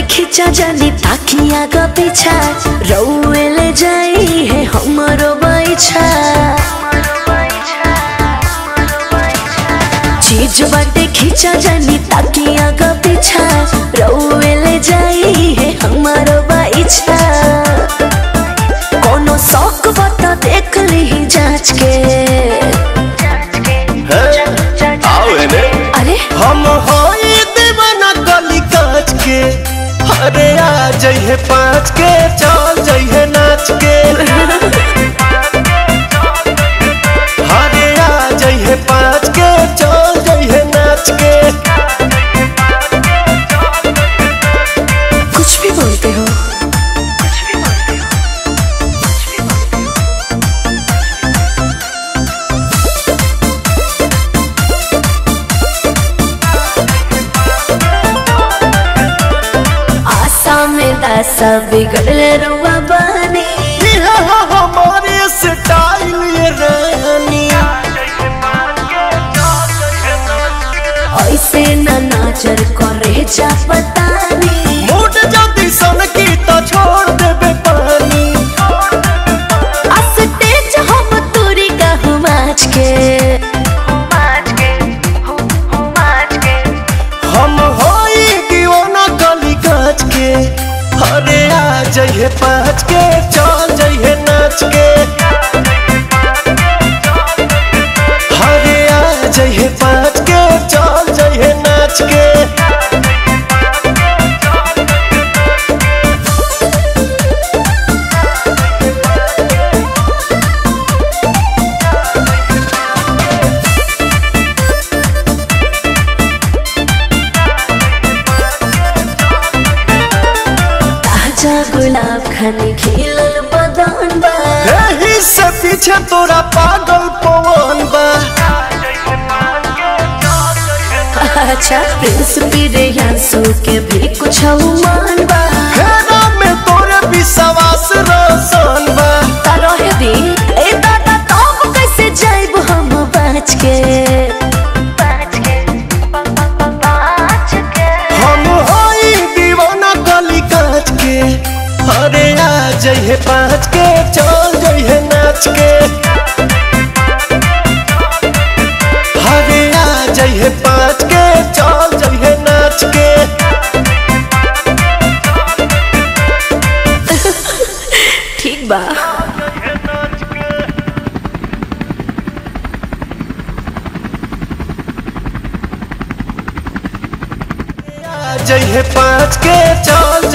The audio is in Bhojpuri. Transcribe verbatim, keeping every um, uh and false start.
खींचा जानी ताकिया का पीछा रउए ले जाई है हमरो बैठा चीज बाटे खींचा जानी ताकिया का पीछा रउए ले जाई है हमरो बैठा कोनो शौक बता देख ली जांच के अरे हम होई दीवाना गली काच के अरे आ जाइए पाँच के चल जाइए नाच के अरे आ जाइए पाँच के चल जाइए नाच के कुछ भी बोलते हो सब बिगड़ले रुआ बनी हमारे स्टाइल ये रानी ऐसे ना नाचर करे जा पतानी मूड जल्दी सन की तो छोड़ देबे पानी अस्तेज हम तोरी का हुमाच के हम होई दीवाना गली काच के अरे आ जाइए पाँच के चल जाइए नाच के अरे आ जाइए पाँच के चल जाइए नाच के गुलाब खाने खिलल बदन बा यही से पीछे तोरा पागल पवन बा अच्छा प्रिंस बिरयांसु के भी कुछ मान बा हेरा में तोरे विश्वास रोशन बा तरह दी ए दादा तो कैसे जाइब हम बच के हम होई दीवाना गली काच के अरे आ जाइए पाँच के चल जाइए नाच के अरे आ जाइए पाँच के चल जाइए नाच के ठीक बा आ जाइए पाँच के चल